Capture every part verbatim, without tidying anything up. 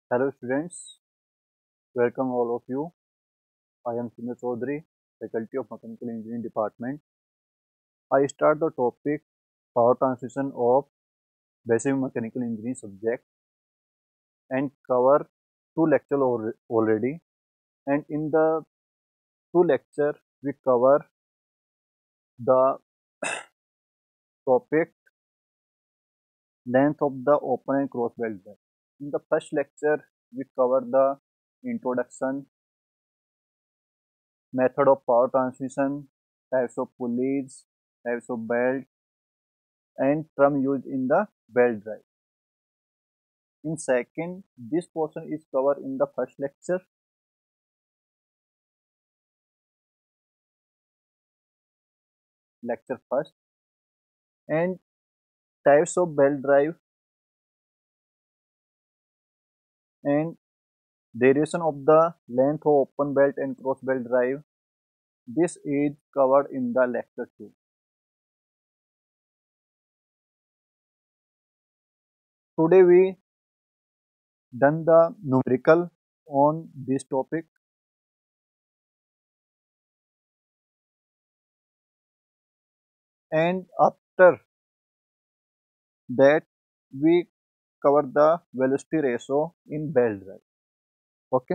Hello students, welcome all of you. I am Sundar Chaudhary, Faculty of Mechanical Engineering Department. I start the topic Power Transmission of Basic Mechanical Engineering subject and cover two lectures already. And in the two lecture we cover the topic length of the open and cross belt drive. In the first lecture we cover the introduction, method of power transmission, types of pulleys, types of belt, and term used in the belt drive. In second, this portion is covered in the first lecture. Lecture first, and types of belt drive and duration of the length of open belt and cross belt drive. This is covered in the lecture two. Today we done the numerical on this topic, and after that we cover the velocity ratio in belt drive. Okay.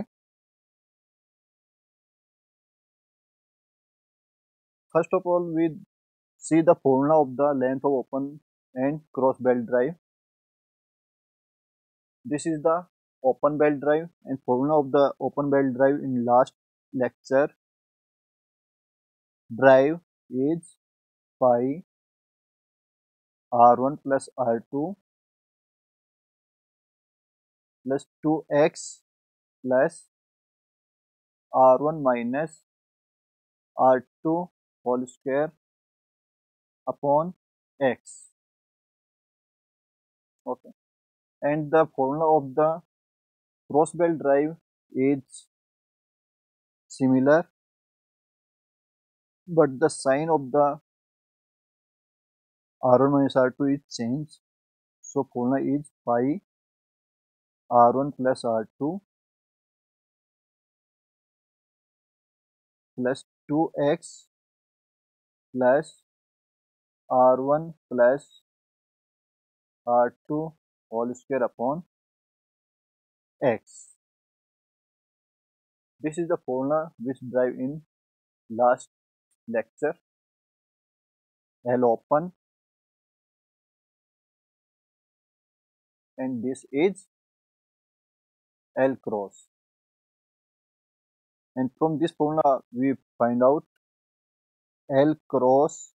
First of all, we see the formula of the length of open and cross belt drive. This is the open belt drive, and formula of the open belt drive in last lecture. Drive is pi r one plus r two plus two x plus r one minus r two whole square upon x. Okay. And the formula of the cross belt drive is similar, but the sign of the r one minus r two is changed. So formula is pi r one plus r two plus two x plus r one plus r two whole square upon x. This is the formula which drive in last lecture. L open, and this is L cross. And from this formula we find out L cross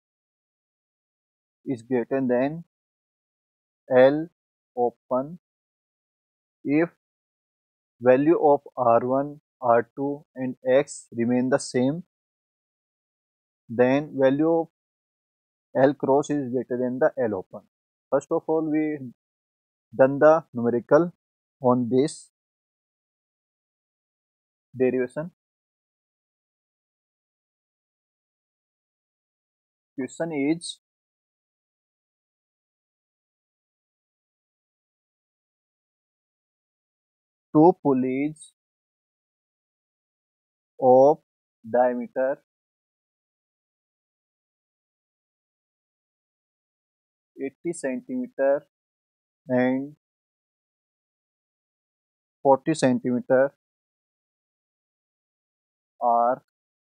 is greater than L open if value of r one, r two and x remain the same, then value of L cross is greater than the L open. First of all, we done the numerical on this derivation. Question is, two pulleys of diameter eighty centimeter and forty centimeter are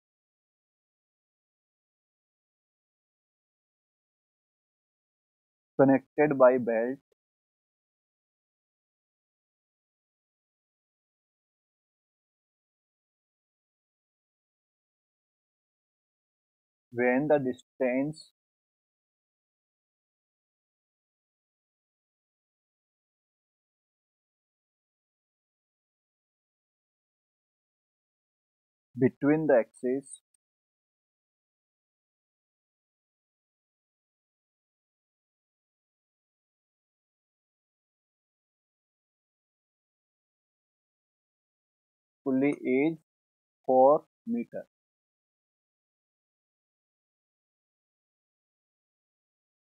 connected by belt when the distance between the axes pulley is four meter.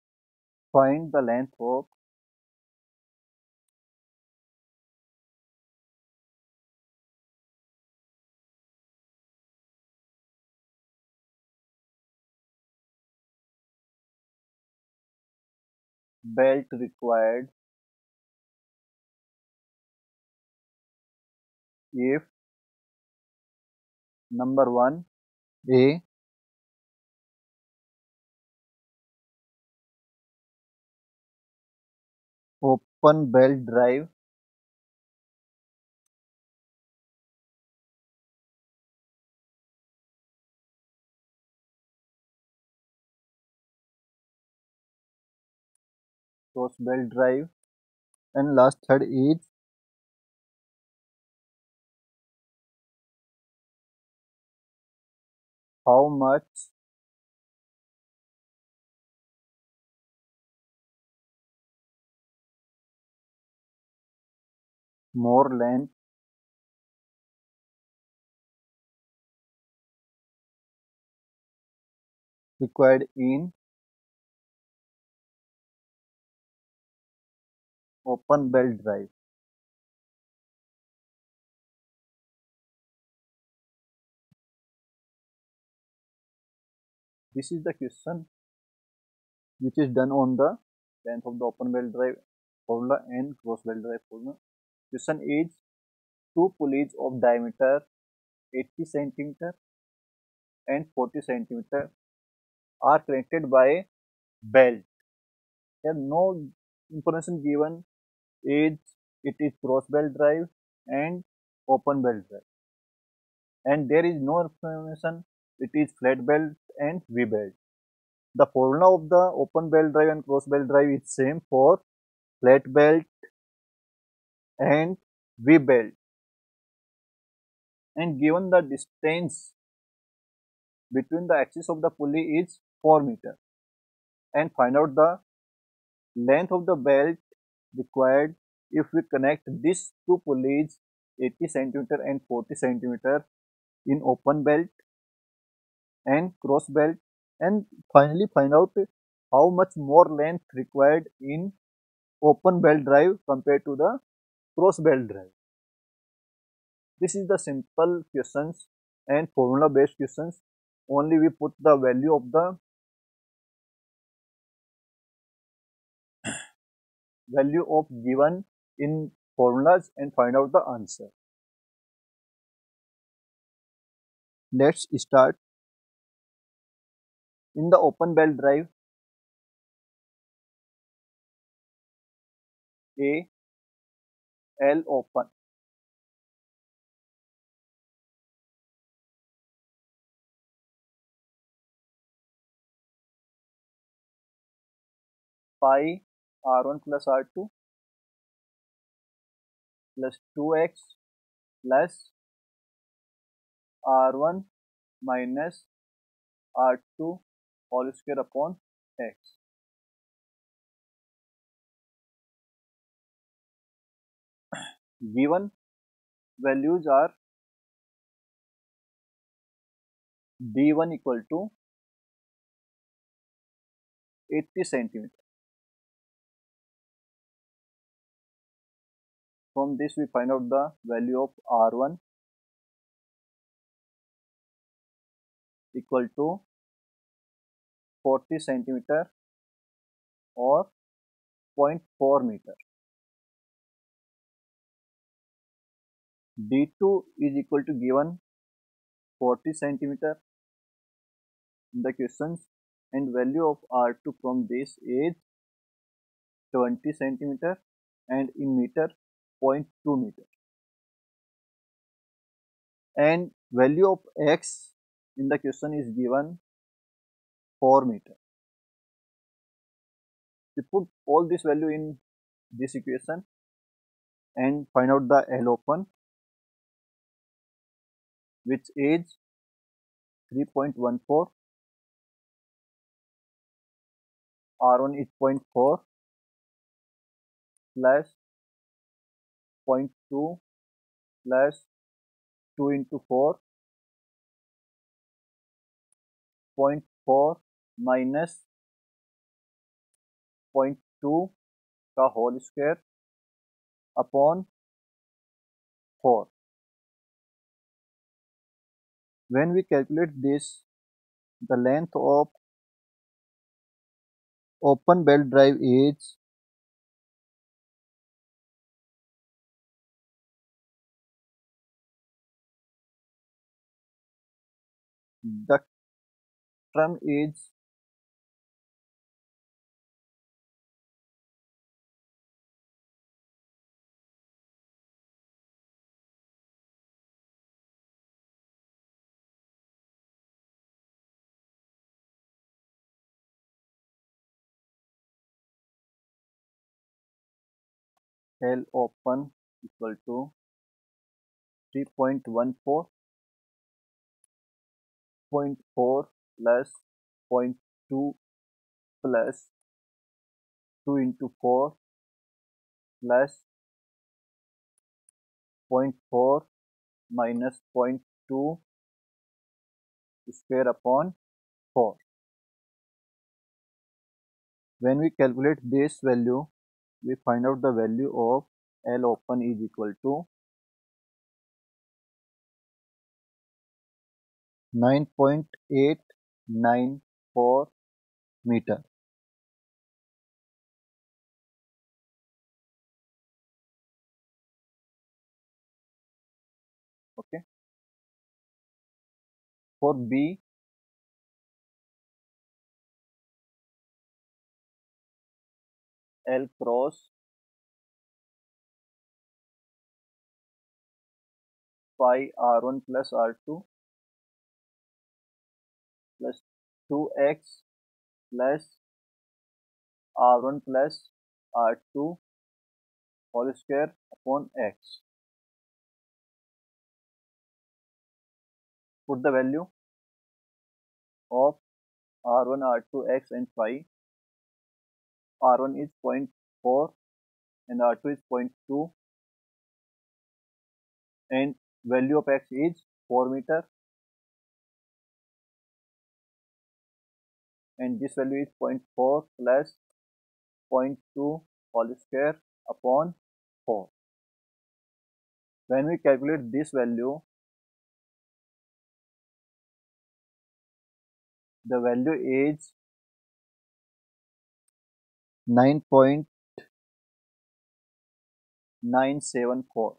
Find the length of belt required if number one, a open belt drive, cross belt drive, and last third is how much more length required in open belt drive. This is the question which is done on the length of the open belt drive formula and cross belt drive formula. Question is two pulleys of diameter eighty centimeter and forty centimeter are connected by belt. There no information given is it is cross belt drive and open belt drive, and there is no information it is flat belt and V belt. The formula of the open belt drive and cross belt drive is same for flat belt and V belt, and given the distance between the axis of the pulley is four meter, and find out the length of the belt required if we connect these two pulleys eighty centimeter and forty centimeter in open belt and cross belt, and finally find out how much more length required in open belt drive compared to the cross belt drive. This is the simple questions and formula based questions. Only we put the value of the value of given in formulas and find out the answer. Let's start. In the open belt drive, A L open, pi R one plus R two plus two x plus R one minus R two whole square upon x. Given values are D one equal to eighty centimeter. From this we find out the value of R one equal to forty centimeter or zero point four meter. D two is equal to given forty centimeter in the questions, and value of R two from this is twenty centimeter and in meter zero point two meter, and value of x in the question is given four meter. We put all this value in this equation and find out the L open, which is three point one four, R one is zero point four plus zero point two plus two into four, zero point four minus zero point two का whole square upon four. When we calculate this, the length of open belt drive is The term is L open equal to three point one four point four plus zero point two plus two into four plus zero point four minus zero point two square upon four. When we calculate this value, we find out the value of L open is equal to nine point eight nine four meter. Okay. For B, L cross pi R one plus R two plus two x plus R one plus R two whole square upon x. Put the value of R one, R two, x and phi. R one is zero point four and R two is zero point two and value of x is four meter and this value is zero point four plus zero point two whole square upon four. When we calculate this value, the value is nine point nine seven four.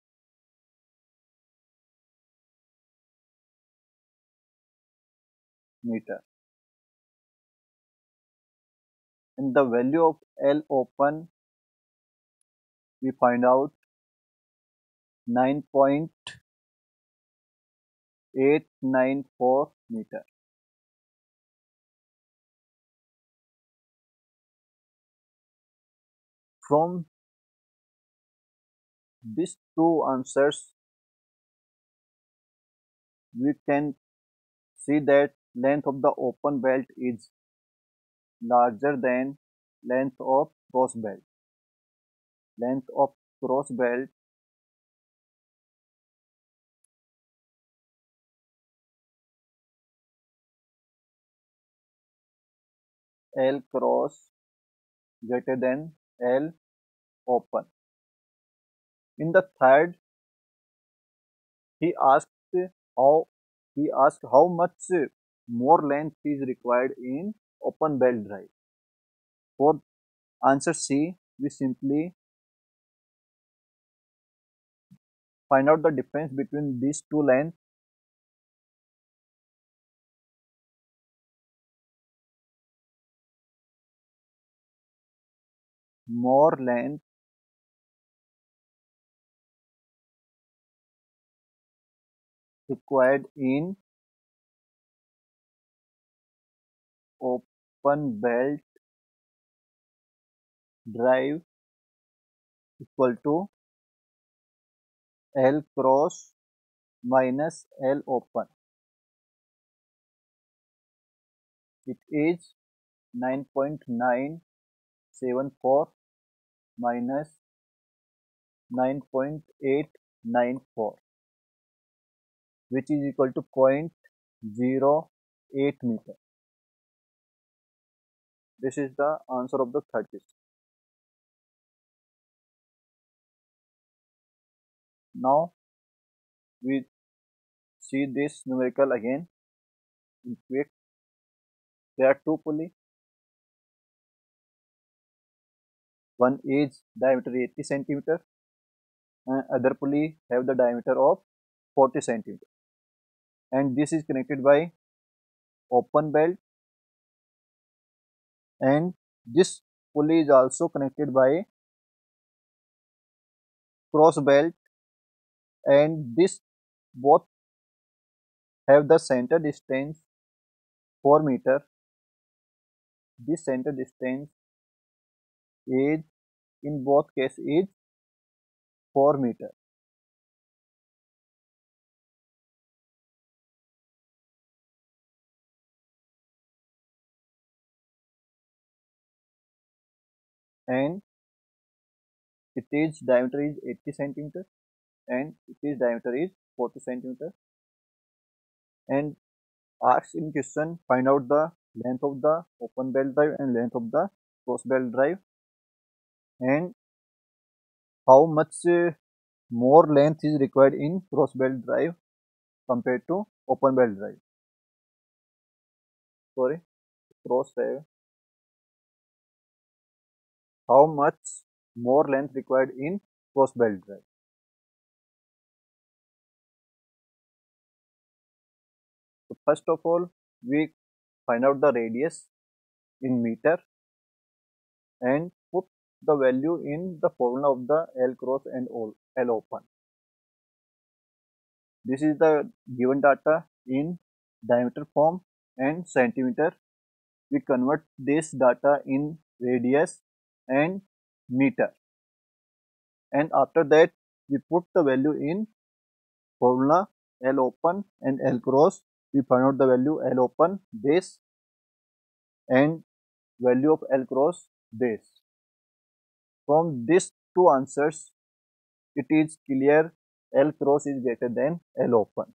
Meter. And the value of L open, we find out nine point eight nine four meter. From these two answers, we can see that length of the open belt is larger than length of cross belt. Length of cross belt L cross greater than L open. In the third, he asked how he asked how much more length is required in open belt drive. For answer C, we simply find out the difference between these two lengths. More length required in open belt drive equal to L cross minus L open. It is nine point nine seven four minus nine point eight nine four, which is equal to zero point zero eight meter. This is the answer of the third question. Now we see this numerical again in quick. There are two pulleys. One is diameter eighty centimeter and other pulley have the diameter of forty centimeter. and this is connected by open belt, and this pulley is also connected by cross belt, and this both have the center distance four meter. This center distance is in both cases is four meter. And it is diameter is eighty centimeter, and it is diameter is forty centimeter. And asks in question, find out the length of the open belt drive and length of the cross belt drive, and how much uh, more length is required in cross belt drive compared to open belt drive. Sorry, cross drive. How much more length required in cross belt drive? So first of all, we find out the radius in meter and put the value in the formula of the L cross and L open. This is the given data in diameter form and centimeter. We convert this data in radius and meter, and after that we put the value in formula L open and L cross. We find out the value L open base and value of L cross base. From these two answers, it is clear L cross is greater than L open.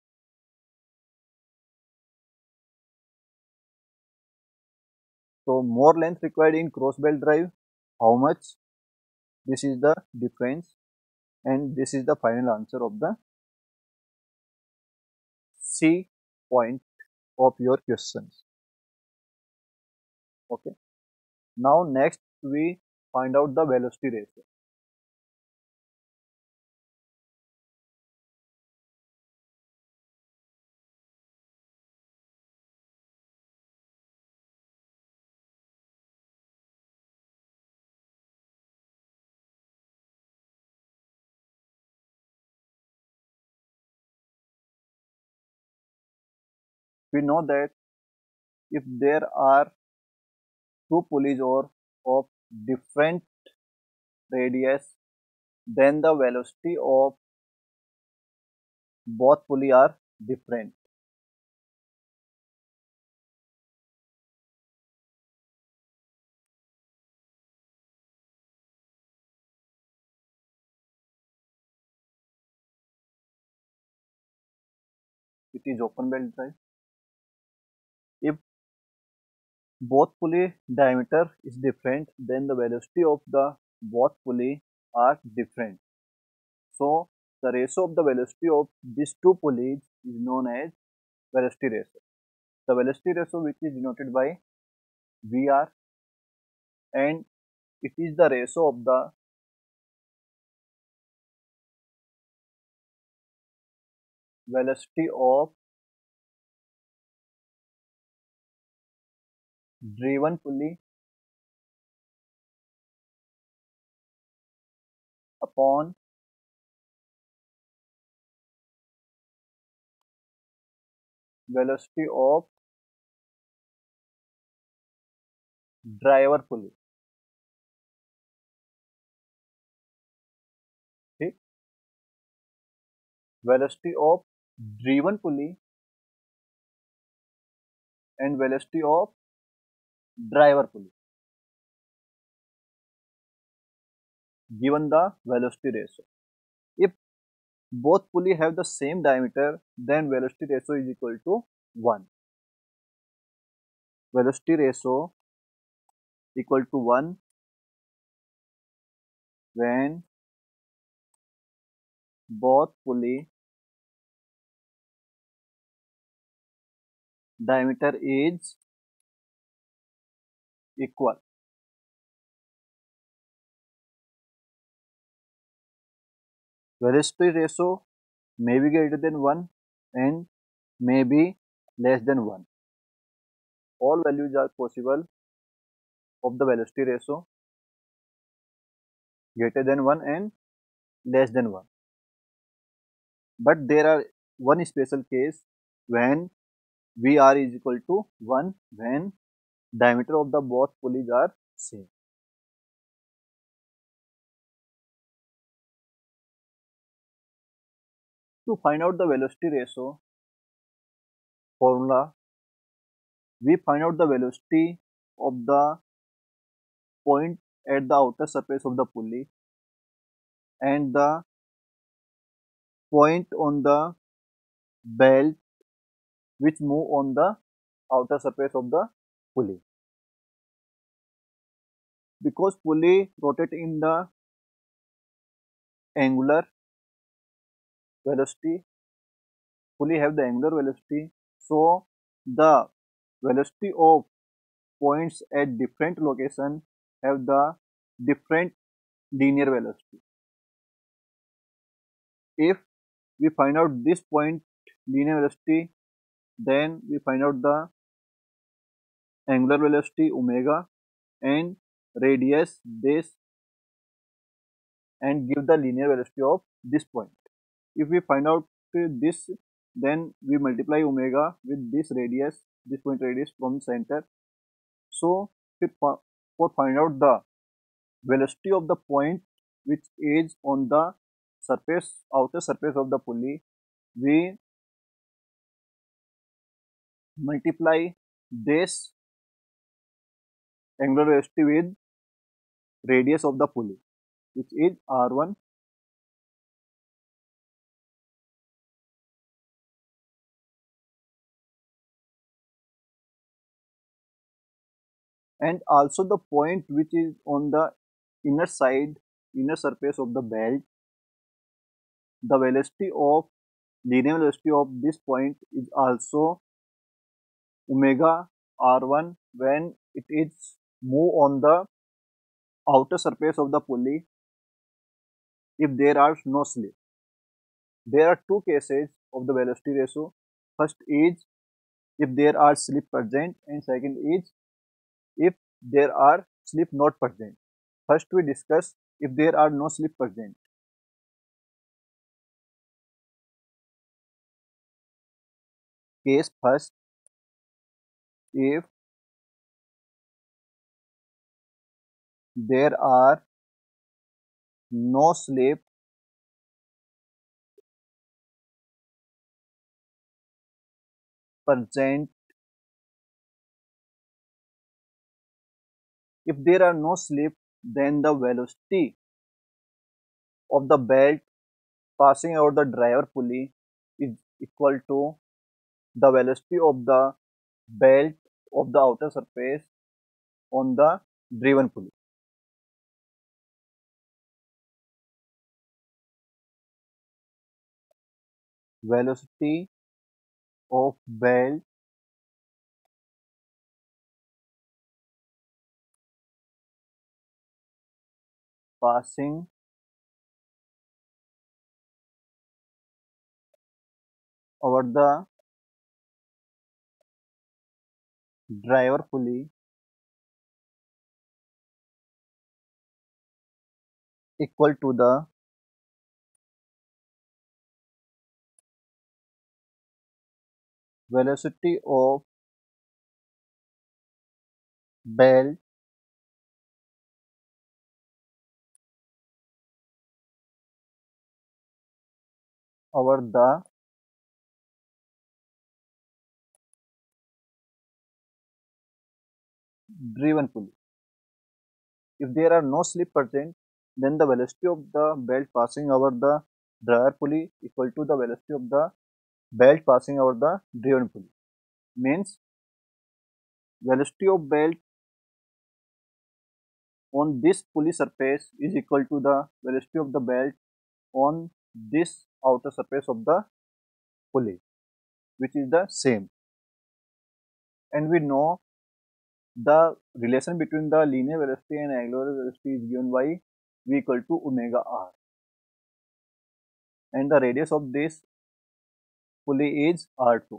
So more length required in cross belt drive, how much? This is the difference, and this is the final answer of the C point of your questions. Okay. Now next we find out the velocity ratio. We know that if there are two pulleys or of different radius, then the velocity of both pulley are different. It is open belt drive. If both pulley diameter is different, then the velocity of the both pulley are different. So the ratio of the velocity of these two pulleys is known as velocity ratio. The velocity ratio, which is denoted by V R, and it is the ratio of the velocity of driven pulley upon velocity of driver pulley. ठीक, velocity of driven pulley and velocity of driver pulley given the velocity ratio. If both pulley have the same diameter, then velocity ratio is equal to one. Velocity ratio equal to one when both pulley diameter is equal. Velocity ratio may be greater than one and may be less than one. All values are possible of the velocity ratio greater than one and less than one. But there are one special case when V R is equal to one, when diameter of the both pulleys are same. To find out the velocity ratio formula, we find out the velocity of the point at the outer surface of the pulley and the point on the belt which move on the outer surface of the pulley. Because pulley rotate in the angular velocity, pulley have the angular velocity, so the velocity of points at different location have the different linear velocity. If we find out this point linear velocity, then we find out the angular velocity omega and radius this and give the linear velocity of this point. If we find out this, then we multiply omega with this radius, this point radius from center. So for find out the velocity of the point which is on the surface, outer surface of the pulley, we multiply this angular velocity with radius of the pulley, which is R one. And also the point which is on the inner side, inner surface of the belt, the velocity of linear velocity of this point is also omega R one when it is move on the outer surface of the pulley if there are no slip. There are two cases of the velocity ratio. First is if there are slip present, and second is if there are slip not present. First we discuss if there are no slip present. Case first, if there are no slip present, if there are no slip, then the velocity of the belt passing over the driver pulley is equal to the velocity of the belt of the outer surface on the driven pulley. Velocity of belt passing over the driver pulley equal to the velocity of belt over the driven pulley. If there are no slip present, then the velocity of the belt passing over the driver pulley equal to the velocity of the belt passing over the driven pulley. Means velocity of belt on this pulley surface is equal to the velocity of the belt on this outer surface of the pulley, which is the same. And we know the relation between the linear velocity and angular velocity is given by V equal to omega r. And the radius of this pulley is R two.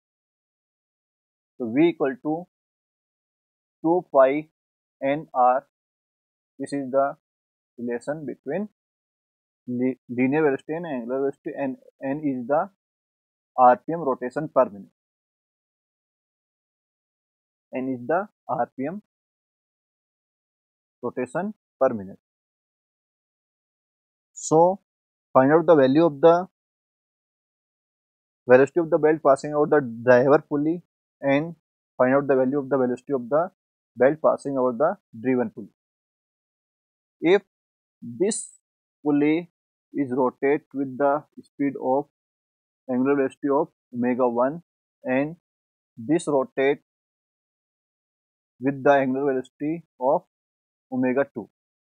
So V equal to two pi N R. This is the relation between linear velocity and angular velocity, and N is the R P M rotation per minute. N is the R P M rotation per minute. So find out the value of the velocity of the belt passing over the driver pulley and find out the value of the velocity of the belt passing over the driven pulley. If this pulley is rotate with the speed of angular velocity of omega one and this rotate with the angular velocity of omega two,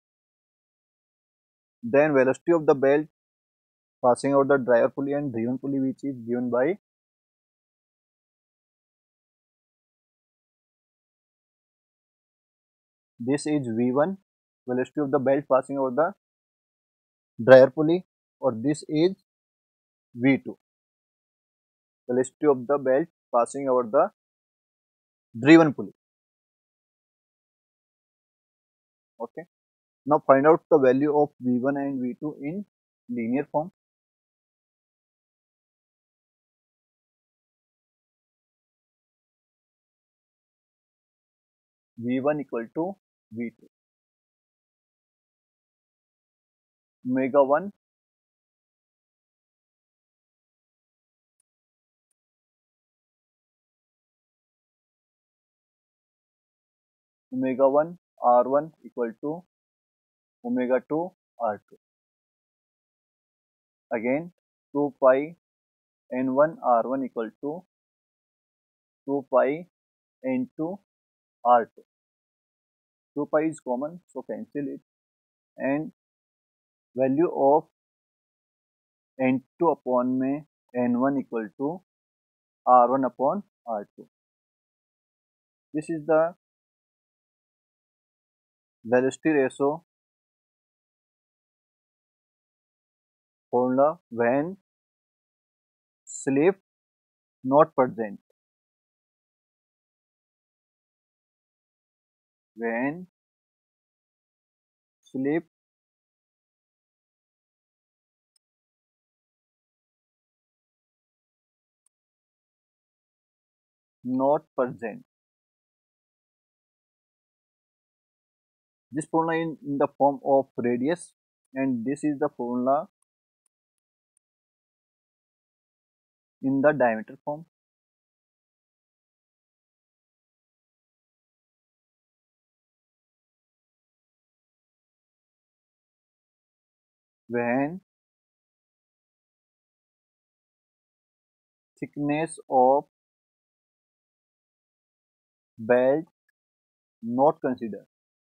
then velocity of the belt passing over the driver pulley and driven pulley, which is given by this is V one, velocity of the belt passing over the driver pulley, or this is V two, velocity of the belt passing over the driven pulley. Okay. Now find out the value of V one and V two in linear form. V one equal to V two. Omega one omega one R one equal to omega two R two. Again two pi N one R one equal to two pi N two R two. two pi is common, so cancel it, and value of N two upon में N one equal to R one upon R two. This is the velocity ratio formula when slip not present. When slip not present. This formula is in the form of radius, and this is the formula in the diameter form. When thickness of belt not considered.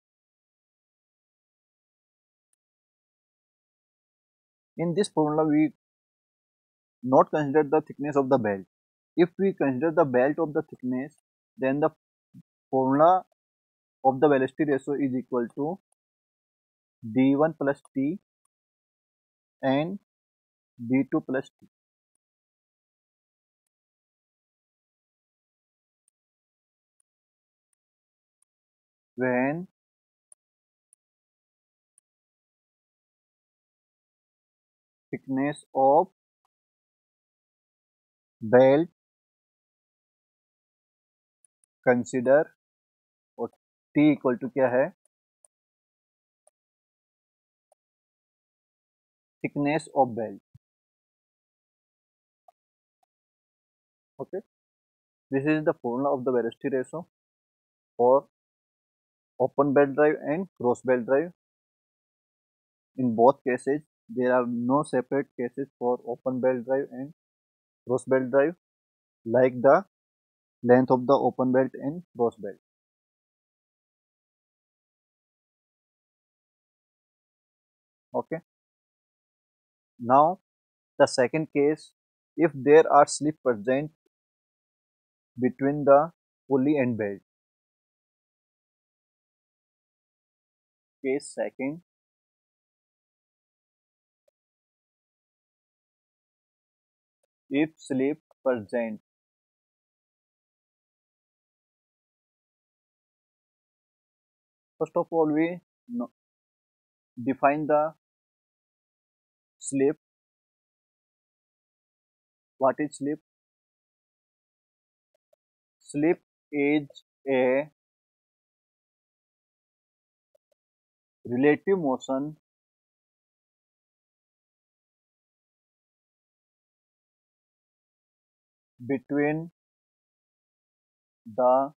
In this formula, we not consider the thickness of the belt. If we consider the belt of the thickness, then the formula of the velocity ratio is equal to d one plus t and d two plus t. When thickness of belt consider, और t equal to क्या है, thickness of belt. Okay, this is the formula of the velocity ratio for open belt drive and cross belt drive. In both cases, there are no separate cases for open belt drive and cross belt drive, like the length of the open belt and cross belt. Okay. Now the second case, if there are slip present between the pulley and belt. Case second, if slip present. First of all, we no- define the slip. What is slip? Slip is a relative motion between the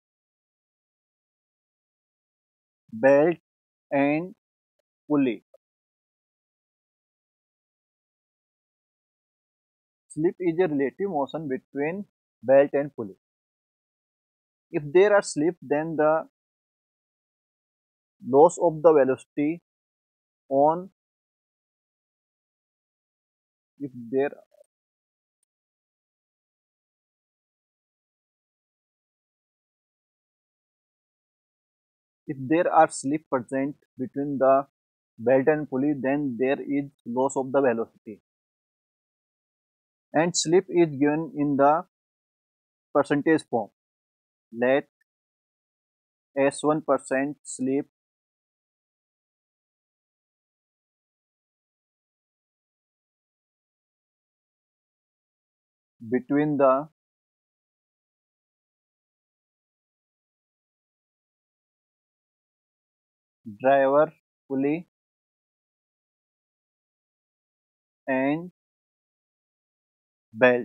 belt and pulley. Slip is a relative motion between belt and pulley. If there are slip, then the loss of the velocity on if there if there are slip present between the belt and pulley, then there is loss of the velocity. And slip is given in the percentage form. Let S one percent slip between the driver pulley and belt,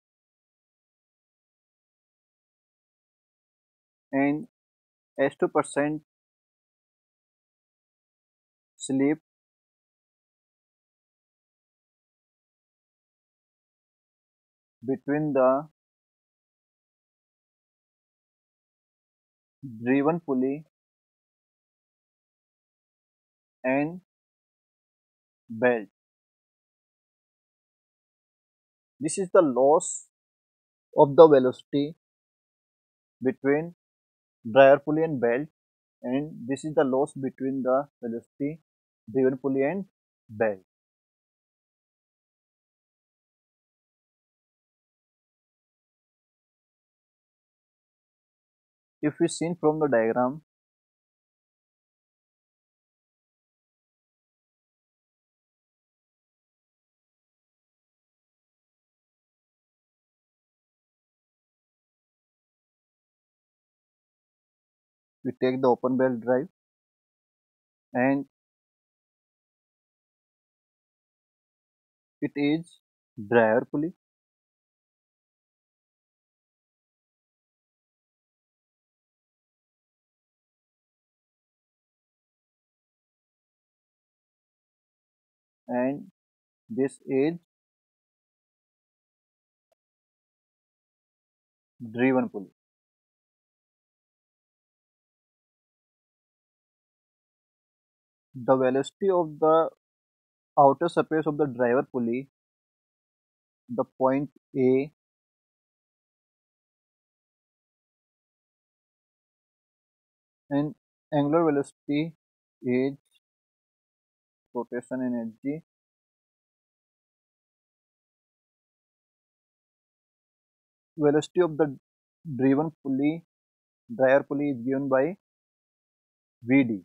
and S two percent slip between the driven pulley and belt. This is the loss of the velocity between driver pulley and belt, and this is the loss between the velocity driven pulley and belt. If we seen from the diagram, we take the open belt drive and it is driver pulley and this is driven pulley. The velocity of the outer surface of the driver pulley, the point A, and angular velocity is rotation energy. Velocity of the driven pulley, driver pulley is given by V D,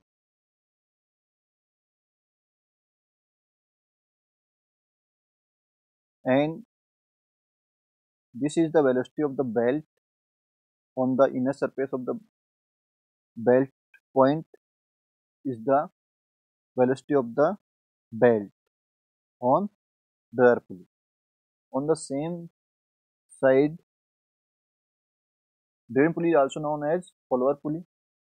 and this is the velocity of the belt on the inner surface of the belt point is the velocity of the belt on driver pulley. On the same side, driven pulley is also known as follower pulley.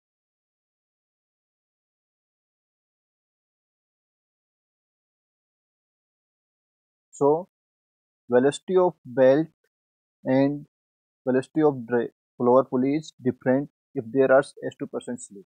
So, velocity of belt and velocity of follower pulley is different if there are S two percent slip.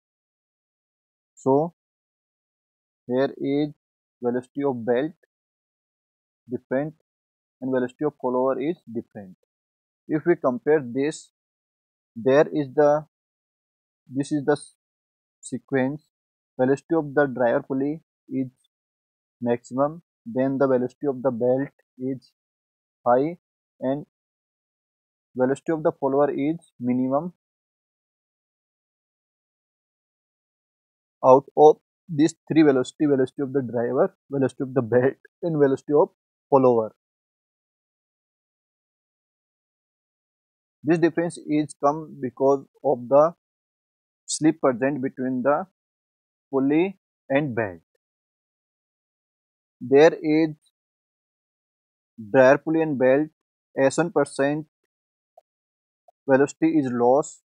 So, here is velocity of belt different and velocity of follower is different. If we compare this, there is the this is the sequence. Velocity of the driver pulley is maximum, then the velocity of the belt is high and velocity of the follower is minimum. Out of these three velocity, velocity of the driver, velocity of the belt and velocity of follower, this difference is come because of the slip present between the pulley and belt. There is dryer pulley and belt, as one percent velocity is lost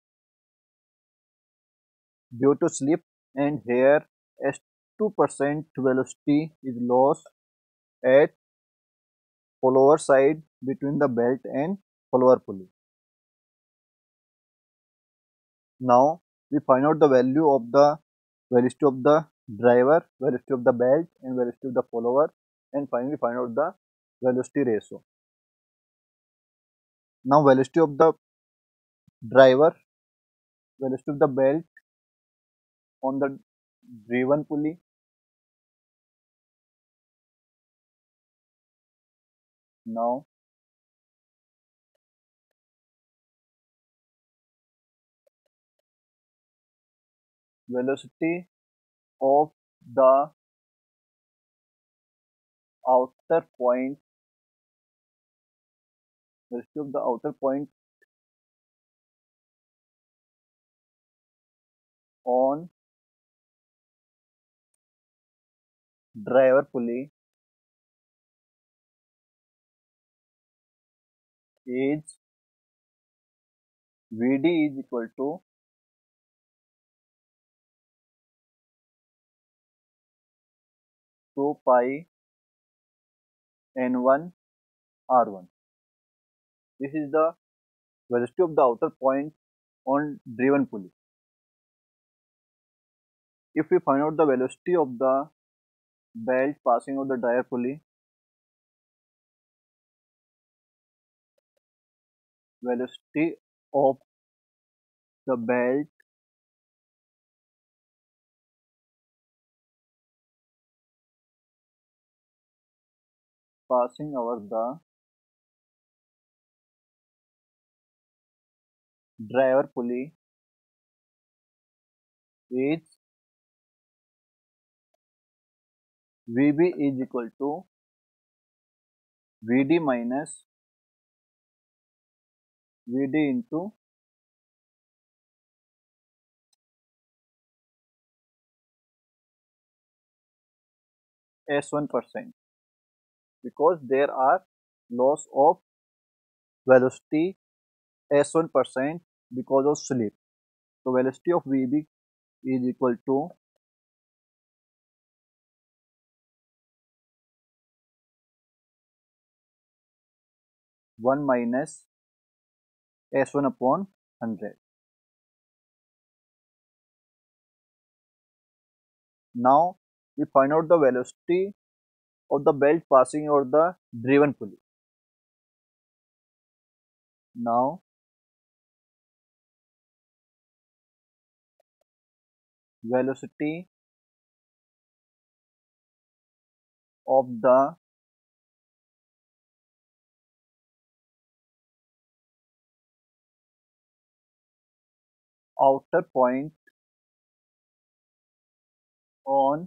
due to slip, and here as two percent velocity is lost at follower side between the belt and follower pulley. Now we find out the value of the velocity of the driver, velocity of the belt and velocity of the follower, and finally find out the velocity ratio. Now velocity of the driver, velocity of the belt on the driven pulley, now velocity of the outer point, velocity of the outer point on driver pulley is V D is equal to two pi N one R one. This is the velocity of the outer point on driven pulley. If we find out the velocity of the belt passing out the driver pulley, velocity of the belt passing over the driver pulley is V B is equal to V D minus V D into S one percent, because there are loss of velocity S one percent because of slip. So velocity of V B is equal to one minus S one upon one hundred. Now we find out the velocity of the belt passing over the driven pulley. Now velocity of the outer point on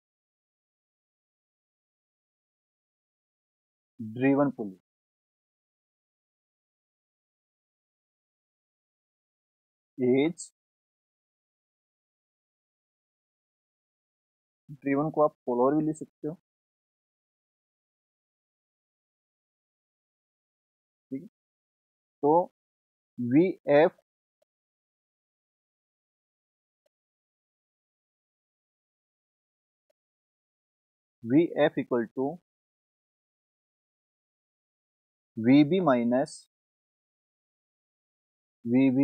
driven pulley is, driven को आप follower भी ले सकते हो, ठीक है। तो V F V F equal to V B minus V B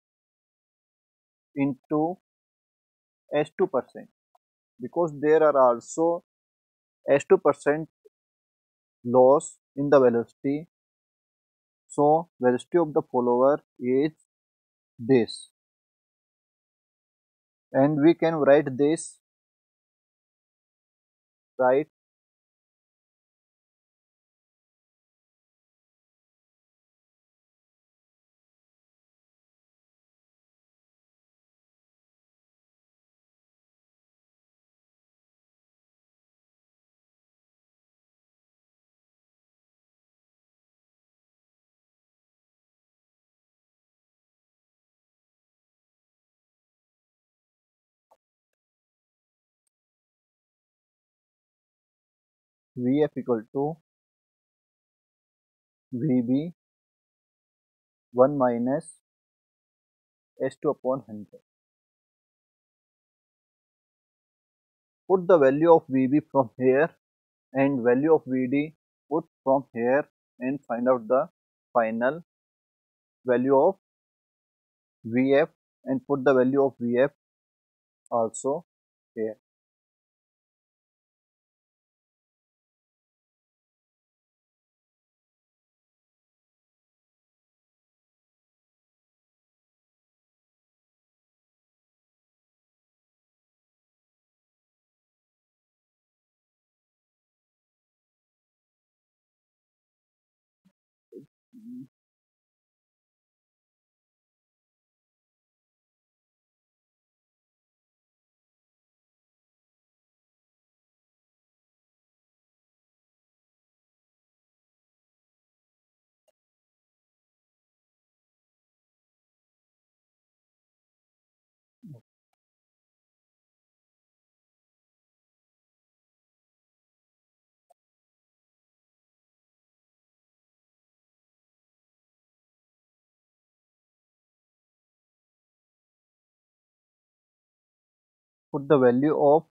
into S two percent, because there are also S two percent loss in the velocity. So velocity of the follower is this, and we can write this, right? Vf equal to Vb one minus S two upon one hundred. Put the value of Vb from here and value of Vd put from here and find out the final value of Vf and put the value of Vf also here. Put the value of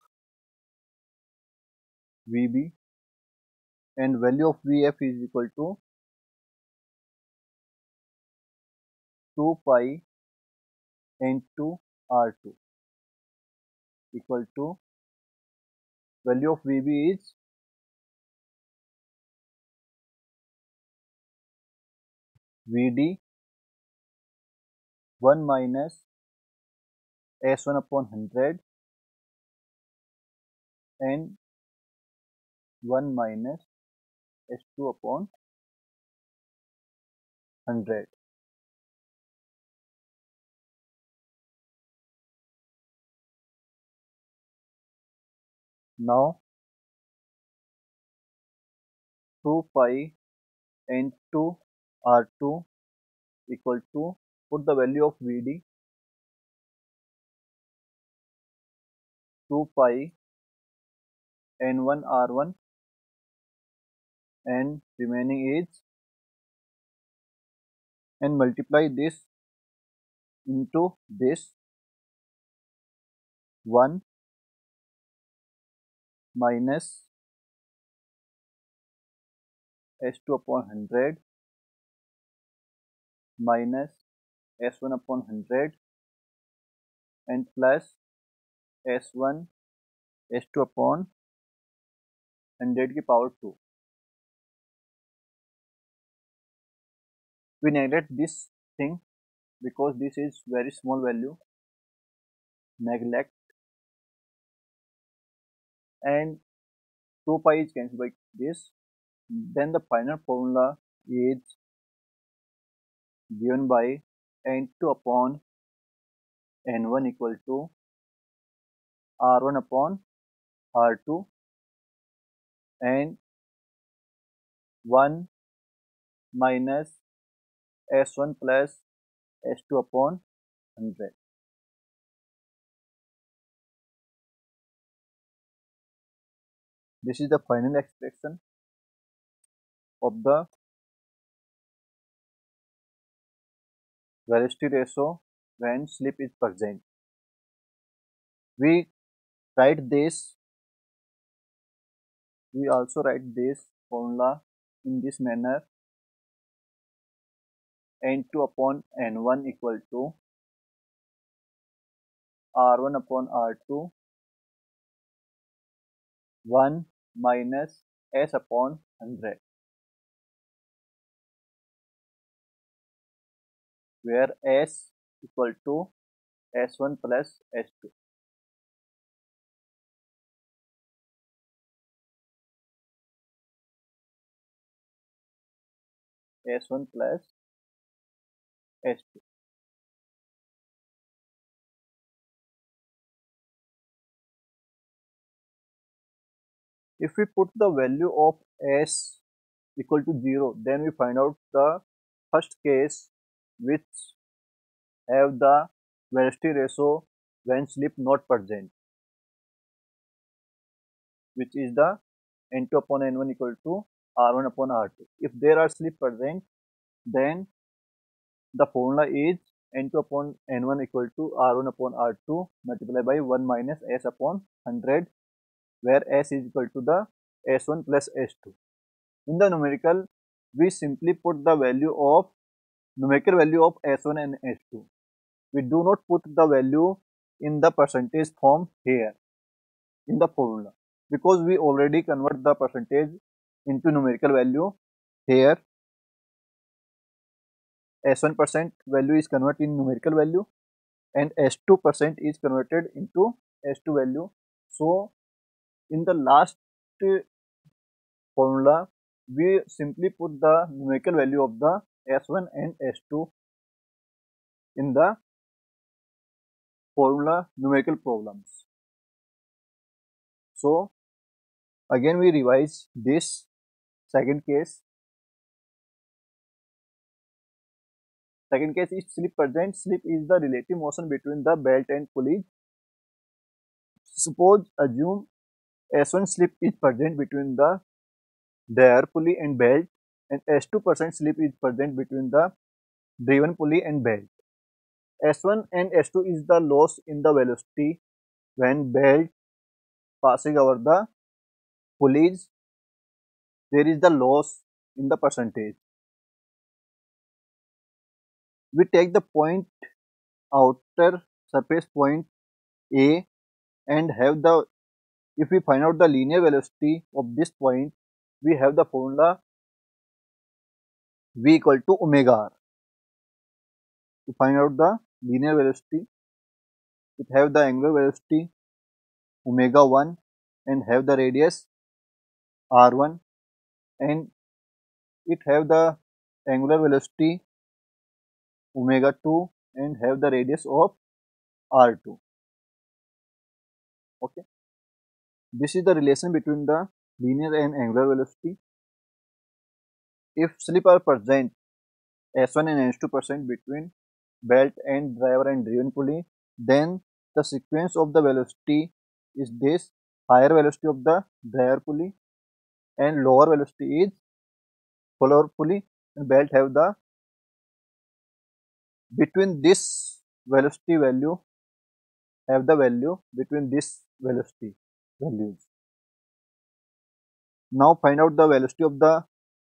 Vb and value of Vf is equal to two pi into R two equal to value of Vb is Vd one minus S one upon one hundred and one minus S two upon one hundred. Now two pi into R two equal to, put the value of Vd two pi and one R one and remaining is, and multiply this into this one minus S two upon one hundred minus S one upon one hundred and plus S one S two upon one hundred की power two. We neglect this thing because this is very small value, neglect, and two pi is cancelled by this. Then the final formula is given by n two upon n one equal to R one upon R two and one minus S one plus S two upon one hundred. This is the final expression of the velocity ratio when slip is present. We write this, we also write this formula in this manner: n two upon n one equal to R one upon R two one minus S upon one hundred, where S equal to S one plus S two. S one plus S two. If we put the value of S equal to zero, then we find out the first case which have the velocity ratio when slip not present, which is the N two upon N one equal to R one upon R two. If there are slip present, then the formula is N two upon N one equal to R one upon R two multiplied by one minus S upon one hundred, where S is equal to the S one plus S two. In the numerical, we simply put the value of numerical value of S one and S two. We do not put the value in the percentage form here in the formula, because we already convert the percentage into numerical value here. S one percent value is converted in numerical value and S two percent is converted into S two value. So in the last formula, we simply put the numerical value of the S one and S two in the formula numerical problems. So again we revise this second case. Second case is slip present. Slip is the relative motion between the belt and pulley. Suppose assume S one slip is present between the dryer pulley and belt, and S two percent slip is present between the driven pulley and belt. S one and S two is the loss in the velocity when belt passing over the pulleys. There is the loss in the percentage. We take the point outer surface point A and have the, if we find out the linear velocity of this point, we have the formula V equal to omega r. To find out the linear velocity, it have the angular velocity omega one and have the radius r one, and it have the angular velocity omega two and have the radius of r two. Okay, this is the relation between the linear and angular velocity. If slip are present S one and S two percent between belt and driver and driven pulley, then the sequence of the velocity is this: higher velocity of the driver pulley and lower velocity is follower pulley, and belt have the between this velocity value have the value between this velocity values. Now find out the velocity of the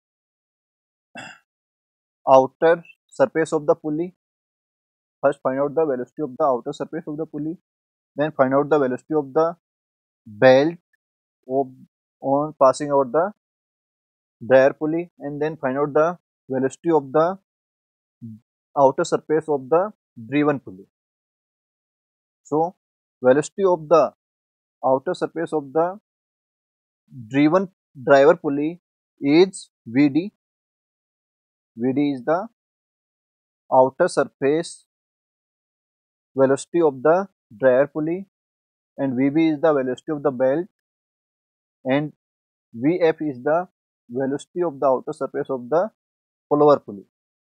outer surface of the pulley. First find out the velocity of the outer surface of the pulley, then find out the velocity of the belt of on passing out the dryer pulley, and then find out the velocity of the outer surface of the driven pulley. So velocity of the outer surface of the driven driver pulley is V D. V D is the outer surface velocity of the dryer pulley, and V B is the velocity of the belt, and V F is the velocity of the outer surface of the follower pulley.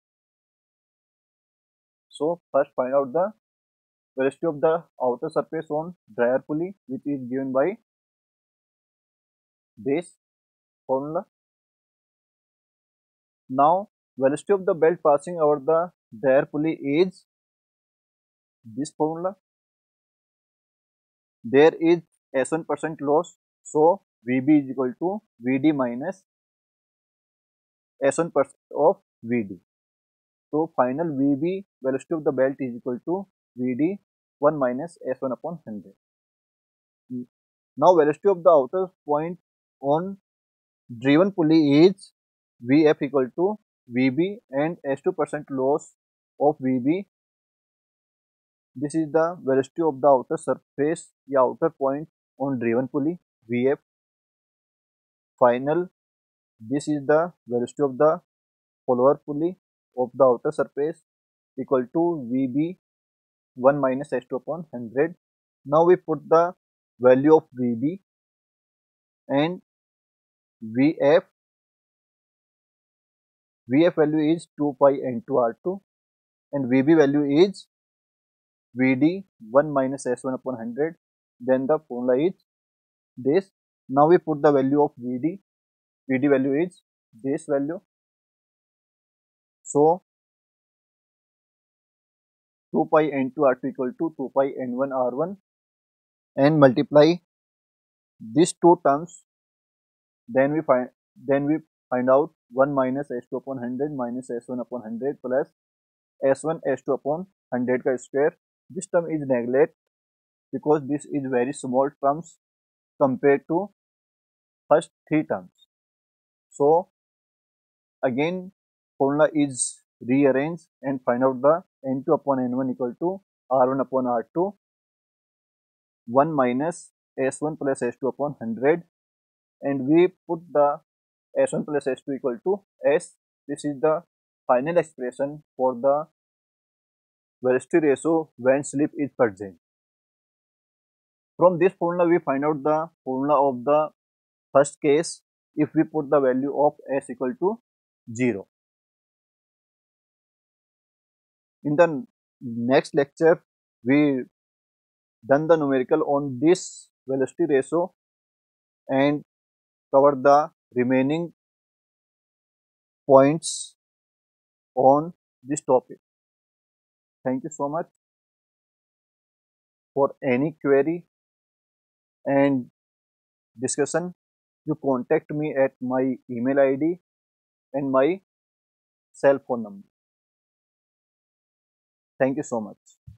So first find out the velocity of the outer surface on dryer pulley, which is given by this formula. Now velocity of the belt passing over the dryer pulley is this formula. There is S one percent loss, so V B is equal to V D minus S one percent of V D. So final V B velocity of the belt is equal to V D one minus S one upon one hundred. Now velocity of the outer point on driven pulley is V F equal to V B and S two percent loss of V B. This is the velocity of the outer surface, the outer point on driven pulley, V F. Final, this is the velocity of the follower pulley of the outer surface equal to V B one minus S two upon one hundred. Now we put the value of V B and V F. V F value is two pi N two R two and V B value is V D one minus S one upon one hundred. Then the formula is this. Now we put the value of V D. V D value is this value. So two pi n two R two equal to two pi n one R one, and multiply these two terms. Then we find then we find out one minus S two upon one hundred minus S one upon one hundred plus S one S two upon one hundred का square. This term is neglect because this is very small terms compared to first three terms. So again formula is rearranged and find out the n two upon n one equal to R one upon R two, one minus S one plus S two upon one hundred, and we put the S one plus S two equal to S. This is the final expression for the velocity ratio when slip is present. From this formula we find out the formula of the first case if we put the value of S equal to zero. In the next lecture we done the numerical on this velocity ratio and cover the remaining points on this topic. Thank you so much. For any query and discussion, you contact me at my email I D and my cell phone number. Thank you so much.